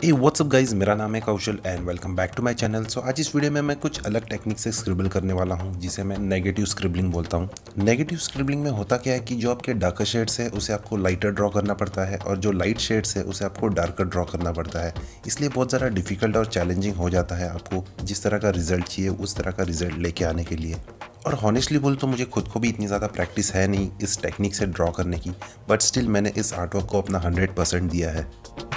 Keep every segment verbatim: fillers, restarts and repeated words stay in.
ए what's up guys, मेरा नाम है Kaushal and welcome back to my channel. So आज इस वीडियो में मैं कुछ अलग टेक्निक से स्क्रिबल करने वाला हूं, जिसे मैं नेगेटिव स्क्रिबलिंग बोलता हूं। नेगेटिव स्क्रिबलिंग में होता क्या है कि जो आपके डार्कर शेड्स है उसे आपको लाइटर ड्रॉ करना पड़ता है और जो लाइट शेड्स है उसे आपको डार्कर ड्रॉ करना पड़ता है। इसलिए बहुत ज़्यादा डिफिकल्ट और चैलेंजिंग हो जाता है आपको जिस तरह का रिजल्ट चाहिए उस तरह का रिजल्ट लेके आने के लिए। और हॉनेस्टली बोल तो मुझे खुद को भी इतनी ज़्यादा प्रैक्टिस है नहीं इस टेक्निक से ड्रॉ करने की, बट स्टिल मैंने इस आर्टवर्क को अपना हंड्रेड परसेंट दिया है।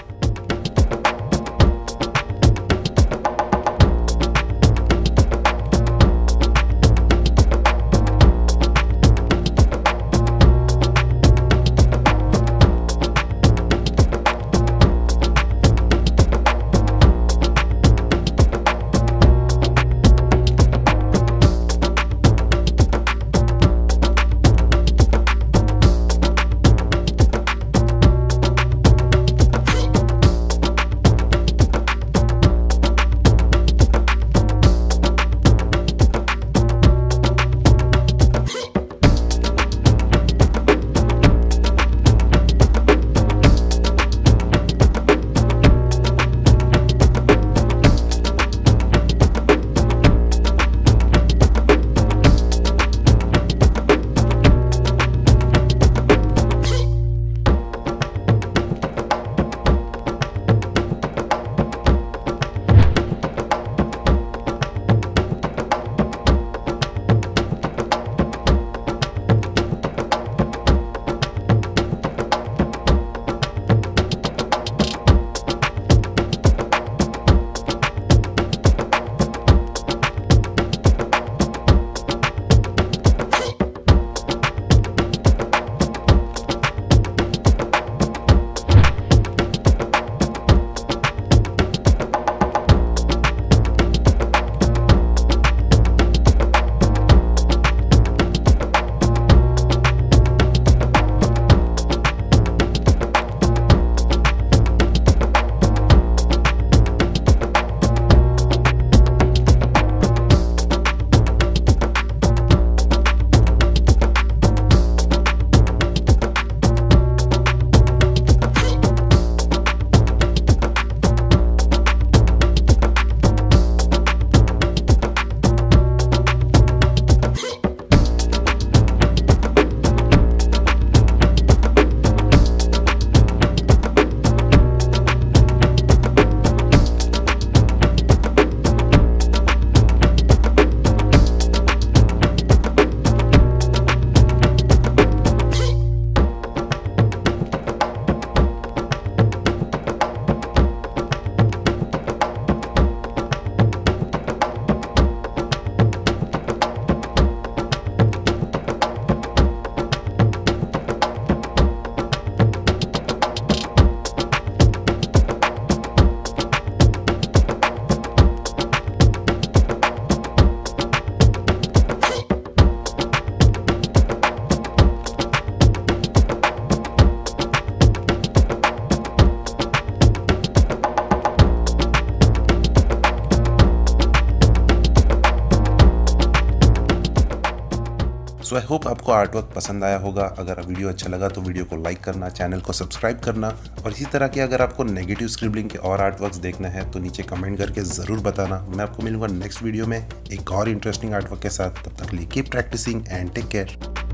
सो आई होप आपको आर्टवर्क पसंद आया होगा। अगर वीडियो अच्छा लगा तो वीडियो को लाइक करना, चैनल को सब्सक्राइब करना, और इसी तरह के अगर आपको नेगेटिव स्क्रिबलिंग के और आर्टवर्क्स देखना है तो नीचे कमेंट करके ज़रूर बताना। मैं आपको मिलूंगा नेक्स्ट वीडियो में एक और इंटरेस्टिंग आर्टवर्क के साथ। तब तक के लिए keep practising and take care.